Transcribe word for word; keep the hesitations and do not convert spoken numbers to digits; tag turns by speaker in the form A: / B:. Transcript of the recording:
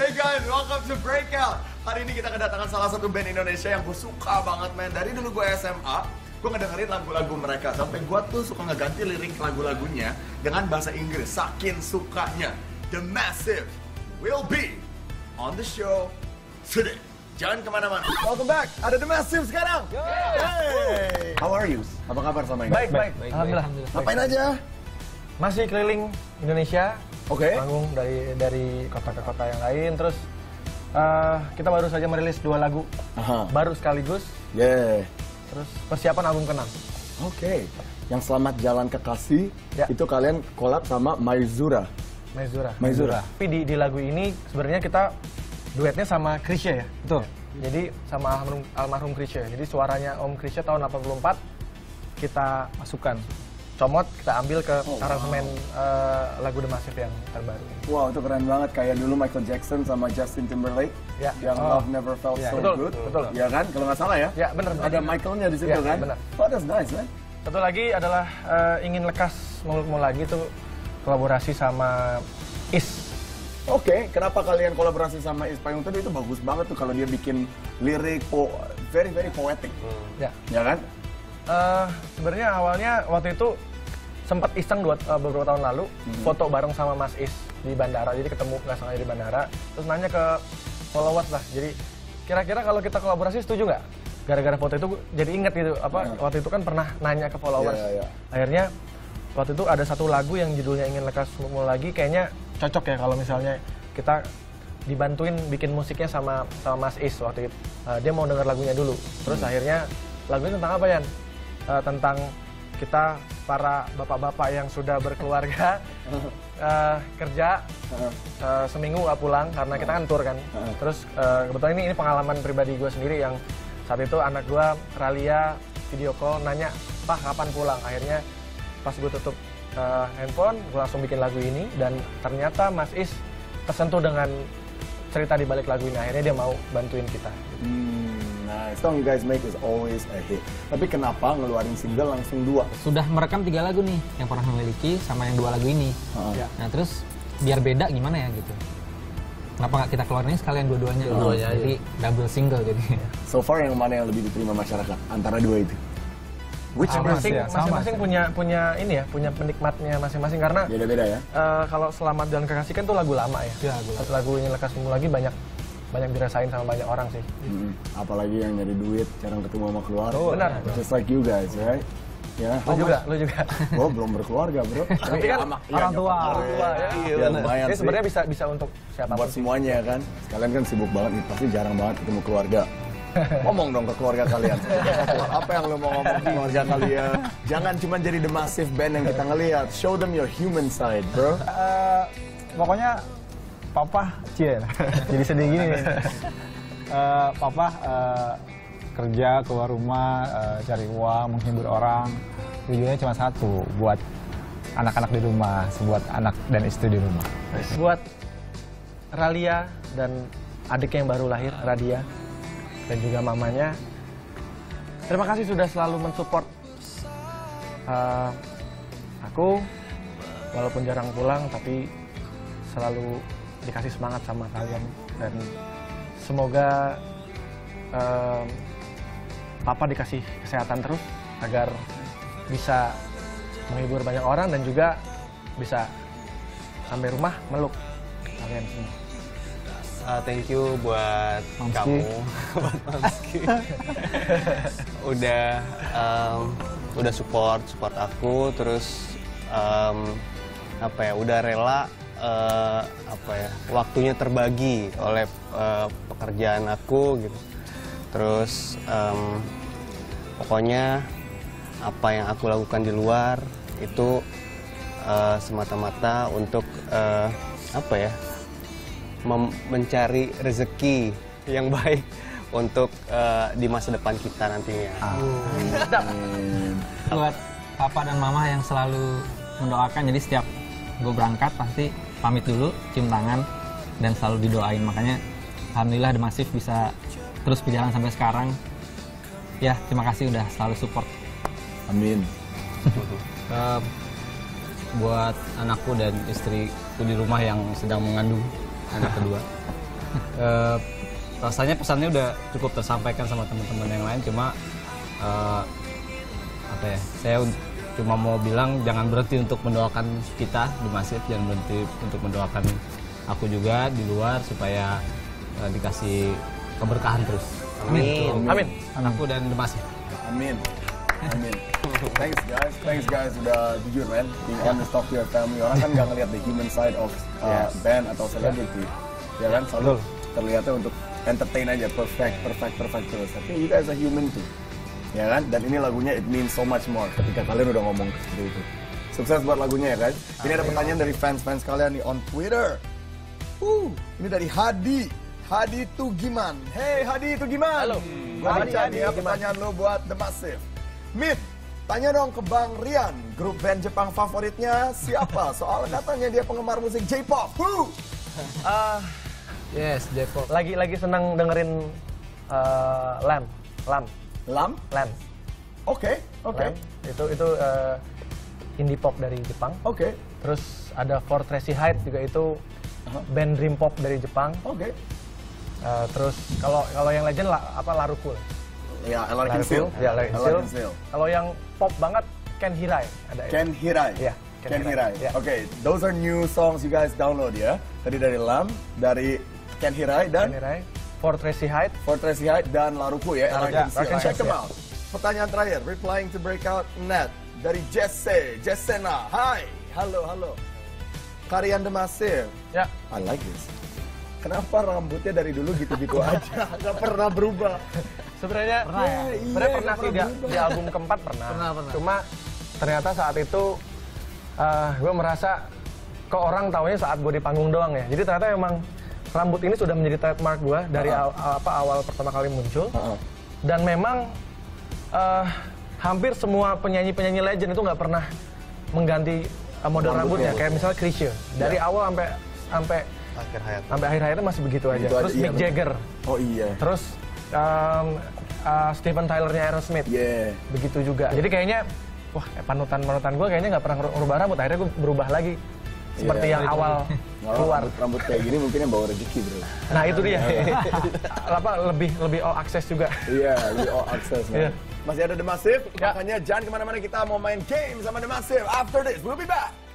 A: Hey guys, welcome to Breakout. Hari ini kita kedatangan salah satu band Indonesia yang gue suka banget, man. Dari dulu gue S M A, gue ngedengerin lagu-lagu mereka. Sampai gue tuh suka ngeganti lirik lagu-lagunya dengan bahasa Inggris. Saking sukanya. The Massive will be on the show today. Jangan kemana-mana. Welcome back. Ada The Massive sekarang. Hey. How are you? Apa kabar sama ini?
B: Baik, baik. baik. Alhamdulillah.
A: Ngapain aja?
B: Masih keliling Indonesia.
A: Oke. Okay.
B: Manggung dari dari kota ke kota yang lain. Terus uh, kita baru saja merilis dua lagu.
A: Aha.
B: Baru sekaligus.
A: Yeah.
B: Terus persiapan album keenam.
A: Oke. Okay. Yang Selamat Jalan Kekasih, ya. Itu kalian collab sama Maizura.
B: Maizura.
A: Maizura.
B: Tapi di, di lagu ini sebenarnya kita duetnya sama Krisya ya.
C: Betul.
B: Jadi sama almarhum, almarhum Krisya. Jadi suaranya Om Krisya tahun delapan puluh empat kita masukkan. Comot, kita ambil ke oh, aransemen wow. uh, lagu The Massive yang terbaru.
A: Wow, itu keren banget. Kayak dulu Michael Jackson sama Justin Timberlake ya. Yang
B: oh.
A: Love Never Felt
B: ya.
A: So
B: betul,
A: Good.
B: Betul,
A: ya kan? Kalau nggak salah ya?
B: Ya, benar.
A: Ada Michaelnya di situ
B: ya,
A: kan?
B: Benar.
A: Oh, that's nice, man.
B: Satu lagi adalah uh, ingin lekas mulutmu lagi itu kolaborasi sama Is.
A: Oke, okay. Kenapa kalian kolaborasi sama Is? Payung Teduh itu bagus banget tuh kalau dia bikin lirik po very very poetic. Hmm.
B: Ya.
A: Ya kan?
B: Uh, sebenarnya awalnya waktu itu sempat iseng dua, uh, beberapa tahun lalu hmm. foto bareng sama Mas Is di bandara. Jadi ketemu nggak sengaja di bandara. Terus nanya ke followers lah. Jadi kira-kira kalau kita kolaborasi setuju nggak? Gara-gara foto itu jadi inget gitu. Apa hmm. waktu itu kan pernah nanya ke followers. Yeah, yeah, yeah. Akhirnya waktu itu ada satu lagu yang judulnya Ingin Lekas Mulutmu Lagi. Kayaknya cocok ya kalau misalnya kita dibantuin bikin musiknya sama sama Mas Is waktu itu. Uh, dia mau denger lagunya dulu. Terus hmm. akhirnya lagunya tentang apa Yan? Uh, tentang kita para bapak-bapak yang sudah berkeluarga uh, kerja uh, seminggu nggak pulang karena kita kan tour kan. Terus uh, kebetulan ini ini pengalaman pribadi gue sendiri yang saat itu anak gue Ralia video call nanya, "Pak kapan pulang?" Akhirnya pas gue tutup uh, handphone, gue langsung bikin lagu ini dan ternyata Mas Is tersentuh dengan cerita di balik lagu ini. Akhirnya dia mau bantuin kita. Hmm.
A: Nah, song you guys make is always a hit. Tapi kenapa ngeluarin single langsung dua?
C: Sudah merekam tiga lagu nih, yang pernah memiliki sama yang dua lagu ini. Uh-huh. Ya. Nah terus biar beda gimana ya gitu. Kenapa nggak kita keluarin sekalian dua-duanya?
B: Oh,
C: gitu. Jadi double single jadi.
A: So far yang mana yang lebih diterima masyarakat antara dua itu?
B: Which masing-masing ya, masing-masing punya punya ini ya, punya penikmatnya masing-masing karena
A: beda-beda ya.
B: Uh, kalau Selamat Jalan Kekasih kan tuh lagu lama ya. ya lagu Satu lagu Ingin Lekas Mulutmu Lagi banyak banyak dirasain sama banyak orang sih.
A: Hmm. Apalagi yang nyari duit, jarang ketemu sama keluarga.
B: Oh, benar.
A: Just like you guys, right? Ya.
B: Lu juga, lu juga.
A: Gue belum berkeluarga, bro.
B: Tapi kan orang tua, orang tua ya.
A: Iya, lumayan sih.
B: Sebenarnya bisa bisa untuk siapa
A: buat semuanya kan. Sekalian kan sibuk banget nih, pasti jarang banget ketemu keluarga. Ngomong dong ke keluarga kalian. Apa yang lo mau ngomong ke keluarga kalian? Jangan cuma jadi The Massive band yang kita ngelihat. Show them your human side, bro.
D: Uh, pokoknya Papa, cie, jadi sedih gini nih. Uh, Papa uh, kerja, keluar rumah, uh, cari uang, menghibur orang. Tujuannya cuma satu, buat anak-anak di rumah, buat anak dan istri di rumah.
B: Buat Ralia dan adiknya yang baru lahir, Radia, dan juga mamanya. Terima kasih sudah selalu mensupport uh, aku, walaupun jarang pulang, tapi selalu dikasih semangat sama kalian dan semoga um, Papa dikasih kesehatan terus agar bisa menghibur banyak orang dan juga bisa sampai rumah meluk kalian semua.
E: Uh, thank you buat Mamski. Kamu, buat Mamski. udah um, udah support support aku terus um, apa ya udah rela. Uh, apa ya waktunya terbagi oleh uh, pekerjaan aku gitu terus um, pokoknya apa yang aku lakukan di luar itu uh, semata-mata untuk uh, apa ya mencari rezeki yang baik untuk uh, di masa depan kita nantinya.
C: Amin. Buat Papa dan Mama yang selalu mendoakan, jadi setiap gue berangkat pasti pamit dulu, cium tangan, dan selalu didoain. Makanya alhamdulillah The Massive bisa terus berjalan sampai sekarang. Ya, terima kasih udah selalu support.
A: Amin.
F: uh, buat anakku dan istriku di rumah yang sedang mengandung anak kedua. Eh, rasanya pesannya udah cukup tersampaikan sama teman-teman yang lain, cuma eh, apa ya, saya un- cuma mau bilang jangan berhenti untuk mendoakan kita di Masif, jangan berhenti untuk mendoakan aku juga di luar supaya eh, dikasih keberkahan terus.
E: Amin.
B: Amin.
F: Anakku dan di Masif.
A: Amin. Amin. Thanks guys, thanks guys udah jujur man, being honest talk to your family. Orang kan nggak ngeliat the human side of uh, band atau celebrity, ya kan selalu terlihatnya untuk entertain aja, perfect, perfect, perfect terus. Tapi you guys are human too, ya kan? Dan ini lagunya it means so much more ketika kalian udah ngomong seperti itu. Sukses buat lagunya ya guys. Ini ada pertanyaan dari fans-fans kalian nih on Twitter. Uh, ini dari Hadi. Hadi Tugiman. Hey Hadi Tugiman.
B: Halo.
A: Gua
B: Hadi,
A: baca
B: Hadi,
A: nih ya
B: Tugiman.
A: pertanyaan lo buat The Massive. Mit, tanya dong ke Bang Rian, grup band Jepang favoritnya siapa? Soalnya katanya dia penggemar musik J-pop. Woo!
B: Ah,
F: Yes, J-pop.
B: lagi lagi senang dengerin uh, Lamb, Lamb,
A: Lam?
B: Lamb,
A: Oke, oke,
B: Lamb. Itu itu uh, indie pop dari Jepang.
A: oke,
B: Terus ada Fort Tracy Height juga itu band dream pop dari Jepang.
A: oke.
B: Uh, terus kalau kalau yang legend lah apa Larukul.
A: Ya, Larkin Seal.
B: Ya, Larkin
A: Larkin
B: Seal.
A: Seal.
B: Kalau yang pop banget Ken Hirai ada. ya?
A: Ken Hirai.
B: Iya, Ken
A: Ken
B: Hirai.
A: Hirai.
B: Iya.
A: Oke, those are new songs you guys download ya. Tadi dari Lam, dari Ken Hirai
B: Ken
A: dan
B: Hirai, Fort Tracy Height.
A: Fort Tracy Height dan Laruku ya.
B: Laruku,
A: Larkin
B: ya,
A: Seal.
B: Larkin
A: Check
B: Seal,
A: them
B: ya.
A: out. Pertanyaan terakhir, replying to breakout net dari Jesse, Jessena. Hai, halo, halo. Karyan The Massive.
B: Ya,
A: I like this. Kenapa rambutnya dari dulu gitu-gitu aja, nggak pernah berubah?
B: sebenarnya
F: Pernah ya?
A: Iya,
B: sebenarnya
A: nggak
B: pernah sih di,
A: berubah.
B: di album keempat pernah.
F: Pernah, pernah.
B: Cuma ternyata saat itu uh, gue merasa kok orang taunya saat gue di panggung doang ya. Jadi ternyata memang rambut ini sudah menjadi trademark gue dari
A: Uh-huh.
B: aw- apa awal pertama kali muncul.
A: Uh-uh.
B: Dan memang uh, hampir semua penyanyi-penyanyi legend itu nggak pernah mengganti uh, model
A: Rambutnya.
B: rambutnya. Kayak misalnya Chrisye dari
A: Ya.
B: awal sampai sampai
E: Akhir hayat.
B: sampai akhir hayatnya masih begitu aja.
A: Begitu aja,
B: Terus
A: iya,
B: Mick
A: bener.
B: Jagger,
A: Oh iya.
B: terus um, uh, Steven Tylernya Aerosmith,
A: Yeah.
B: begitu juga. Jadi kayaknya wah panutan-panutan gue kayaknya nggak pernah ngerubah rambut. Akhirnya gue berubah lagi seperti
A: Iya.
B: yang awal
A: Kalau
B: keluar.
A: rambut, rambut kayak gini mungkin yang bawa rezeki bro.
B: Nah itu dia. Apa lebih lebih all access juga.
A: Iya, we all access man.
B: Iya.
A: Masih ada The Massive,
B: Ya.
A: makanya jangan kemana-mana, kita mau main game sama The Massive. After this, we'll be back.